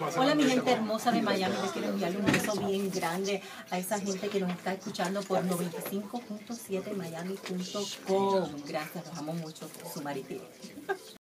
Hola mi gente hermosa de Miami, les quiero enviarle un beso bien grande a esa gente que nos está escuchando por 95.7miami.com. Gracias, los amo mucho, su Marité.